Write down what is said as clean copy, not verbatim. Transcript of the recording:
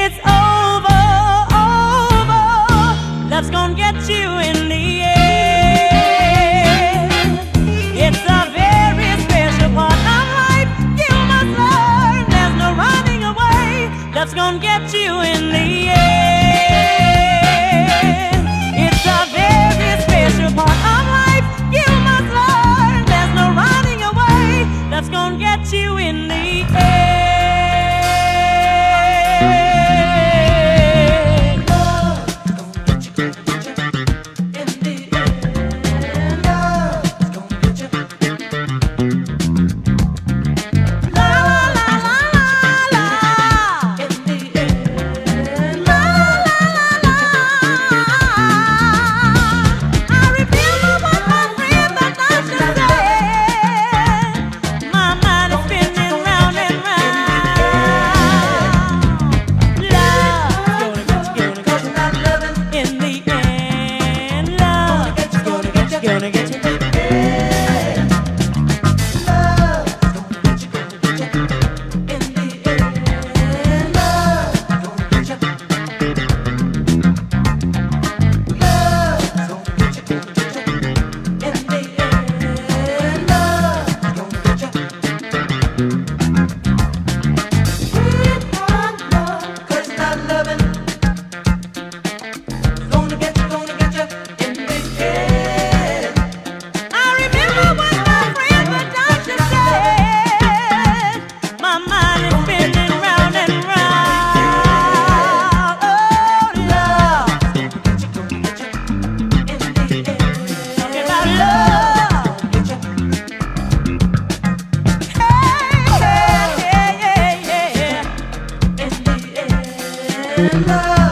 it's over, over. Love's gonna get you in the end. It's a very special part of life. You must learn there's no running away. Love's gonna get you in the end. It's a very special part of life. You must learn there's no running away. Love's gonna get you in the end. Gonna get you. Love.